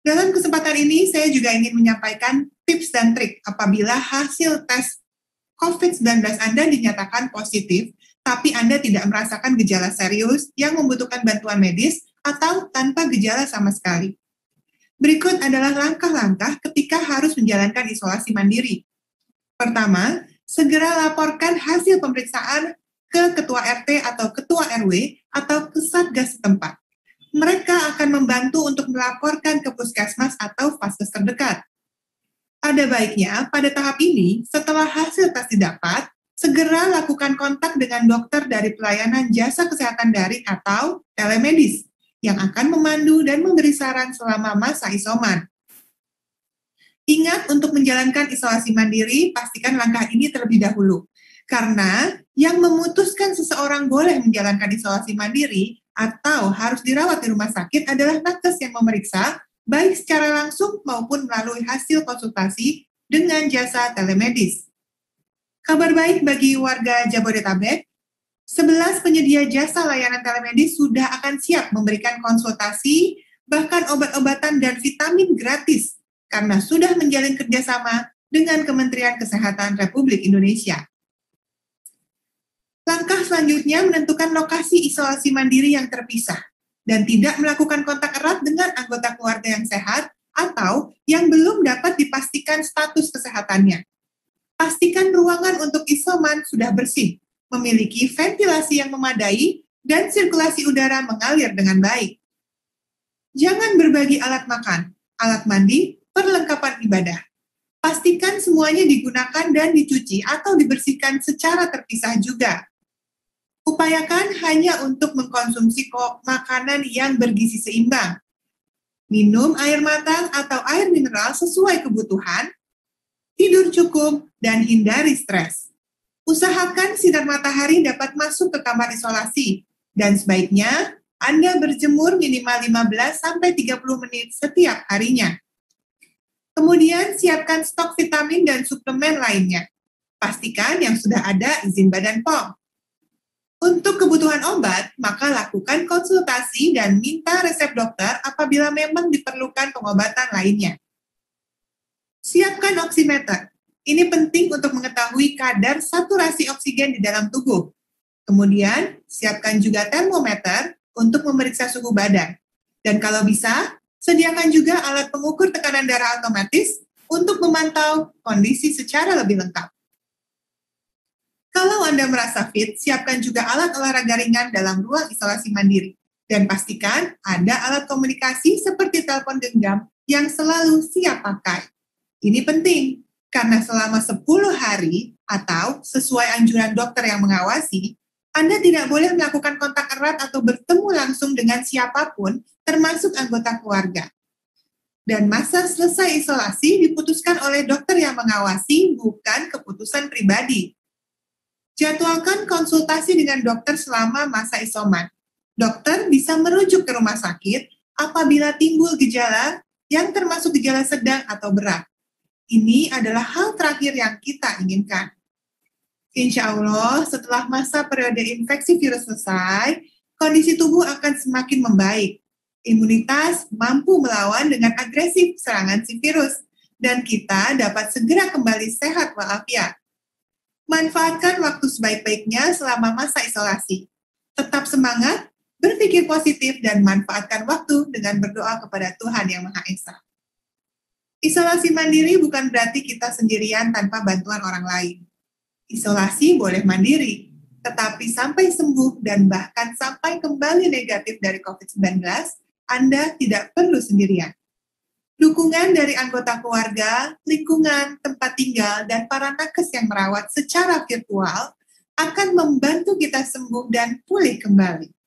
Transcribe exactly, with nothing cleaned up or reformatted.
Dalam kesempatan ini, saya juga ingin menyampaikan tips dan trik apabila hasil tes covid sembilan belas Anda dinyatakan positif, tapi Anda tidak merasakan gejala serius yang membutuhkan bantuan medis atau tanpa gejala sama sekali. Berikut adalah langkah-langkah ketika harus menjalankan isolasi mandiri. Pertama, segera laporkan hasil pemeriksaan ke Ketua R T atau Ketua R W atau ke Satgas setempat. Mereka akan membantu untuk melaporkan ke puskesmas atau vaskes terdekat. Ada baiknya pada tahap ini, setelah hasil tes didapat, segera lakukan kontak dengan dokter dari pelayanan jasa kesehatan daring atau telemedis yang akan memandu dan memberi saran selama masa isoman. Ingat untuk menjalankan isolasi mandiri, pastikan langkah ini terlebih dahulu. Karena yang memutuskan seseorang boleh menjalankan isolasi mandiri atau harus dirawat di rumah sakit adalah nakes yang memeriksa, baik secara langsung maupun melalui hasil konsultasi dengan jasa telemedis. Kabar baik bagi warga Jabodetabek, sebelas penyedia jasa layanan telemedis sudah akan siap memberikan konsultasi, bahkan obat-obatan dan vitamin gratis, karena sudah menjalin kerjasama dengan Kementerian Kesehatan Republik Indonesia. Langkah selanjutnya menentukan lokasi isolasi mandiri yang terpisah dan tidak melakukan kontak erat dengan anggota keluarga yang sehat atau yang belum dapat dipastikan status kesehatannya. Pastikan ruangan untuk isoman sudah bersih, memiliki ventilasi yang memadai, dan sirkulasi udara mengalir dengan baik. Jangan berbagi alat makan, alat mandi, perlengkapan ibadah. Pastikan semuanya digunakan dan dicuci atau dibersihkan secara terpisah juga. Upayakan hanya untuk mengkonsumsi makanan yang bergizi seimbang. Minum air matang atau air mineral sesuai kebutuhan, tidur cukup, dan hindari stres. Usahakan sinar matahari dapat masuk ke kamar isolasi, dan sebaiknya Anda berjemur minimal lima belas sampai tiga puluh menit setiap harinya. Kemudian siapkan stok vitamin dan suplemen lainnya. Pastikan yang sudah ada izin Badan P O M. Untuk kebutuhan obat, maka lakukan konsultasi dan minta resep dokter apabila memang diperlukan pengobatan lainnya. Siapkan oximeter. Ini penting untuk mengetahui kadar saturasi oksigen di dalam tubuh. Kemudian, siapkan juga termometer untuk memeriksa suhu badan. Dan kalau bisa, sediakan juga alat pengukur tekanan darah otomatis untuk memantau kondisi secara lebih lengkap. Kalau Anda merasa fit, siapkan juga alat olahraga ringan dalam ruang isolasi mandiri. Dan pastikan ada alat komunikasi seperti telepon genggam yang selalu siap pakai. Ini penting, karena selama sepuluh hari atau sesuai anjuran dokter yang mengawasi, Anda tidak boleh melakukan kontak erat atau bertemu langsung dengan siapapun, termasuk anggota keluarga. Dan masa selesai isolasi diputuskan oleh dokter yang mengawasi, bukan keputusan pribadi. Jadwalkan konsultasi dengan dokter selama masa isoman. Dokter bisa merujuk ke rumah sakit apabila timbul gejala yang termasuk gejala sedang atau berat. Ini adalah hal terakhir yang kita inginkan. Insya Allah, setelah masa periode infeksi virus selesai, kondisi tubuh akan semakin membaik. Imunitas mampu melawan dengan agresif serangan si virus, dan kita dapat segera kembali sehat walafiat. Manfaatkan waktu sebaik-baiknya selama masa isolasi. Tetap semangat, berpikir positif, dan manfaatkan waktu dengan berdoa kepada Tuhan Yang Maha Esa. Isolasi mandiri bukan berarti kita sendirian tanpa bantuan orang lain. Isolasi boleh mandiri, tetapi sampai sembuh dan bahkan sampai kembali negatif dari covid sembilan belas, Anda tidak perlu sendirian. Dukungan dari anggota keluarga, lingkungan, tempat tinggal, dan para nakes yang merawat secara virtual akan membantu kita sembuh dan pulih kembali.